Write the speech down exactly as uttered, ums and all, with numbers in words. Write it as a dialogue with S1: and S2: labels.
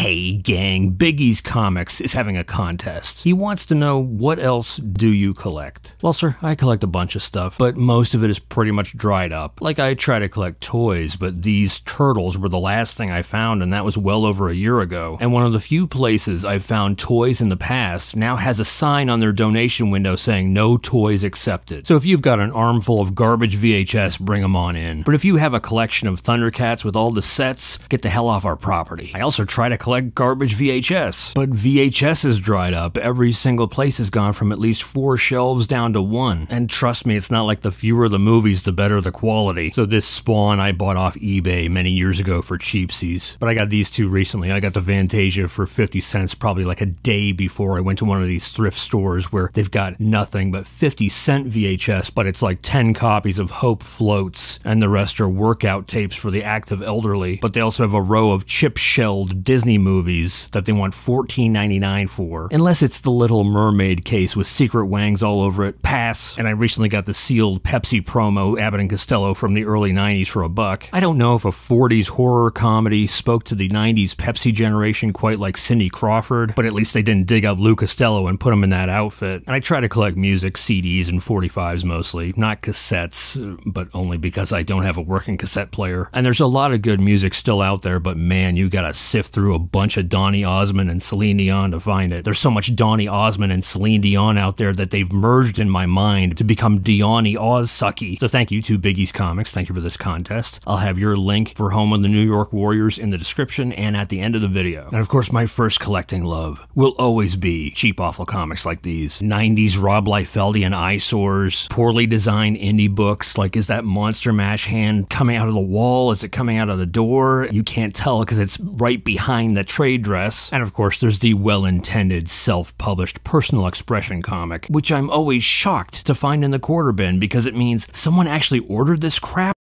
S1: Hey gang, Biggie's Comics is having a contest. He wants to know, what else do you collect? Well sir, I collect a bunch of stuff, but most of it is pretty much dried up. Like I try to collect toys, but these turtles were the last thing I found, and that was well over a year ago. And one of the few places I've found toys in the past now has a sign on their donation window saying no toys accepted. So if you've got an armful of garbage V H S, bring them on in. But if you have a collection of Thundercats with all the sets, get the hell off our property. I also try to collect garbage V H S, but V H S is dried up. Every single place has gone from at least four shelves down to one. And trust me, it's not like the fewer the movies, the better the quality. So this Spawn I bought off eBay many years ago for cheapsies. But I got these two recently. I got the Fantasia for fifty cents probably like a day before I went to one of these thrift stores where they've got nothing but fifty cent V H S, but it's like ten copies of Hope Floats, and the rest are workout tapes for the active elderly. But they also have a row of chip-shelled Disney movies that they want fourteen ninety-nine for. Unless it's the Little Mermaid case with secret wangs all over it, pass. And I recently got the sealed Pepsi promo Abbott and Costello from the early nineties for a buck. I don't know if a forties horror comedy spoke to the nineties Pepsi generation quite like Cindy Crawford, but at least they didn't dig up Lou Costello and put him in that outfit. And I try to collect music, C Ds, and forty-fives mostly, not cassettes, but only because I don't have a working cassette player. And there's a lot of good music still out there, but man, you gotta sift through a bunch of Donny Osmond and Celine Dion to find it. There's so much Donny Osmond and Celine Dion out there that they've merged in my mind to become Diony Ozsucky. So thank you to Biggie's Comics. Thank you for this contest. I'll have your link for Home of the New York Warriors in the description and at the end of the video. And of course, my first collecting love will always be cheap, awful comics like these. nineties Rob Liefeldian eyesores, poorly designed indie books, like is that Monster Mash hand coming out of the wall? Is it coming out of the door? You can't tell because it's right behind the trade dress. And of course, there's the well-intended, self-published personal expression comic, which I'm always shocked to find in the quarter bin because it means someone actually ordered this crap.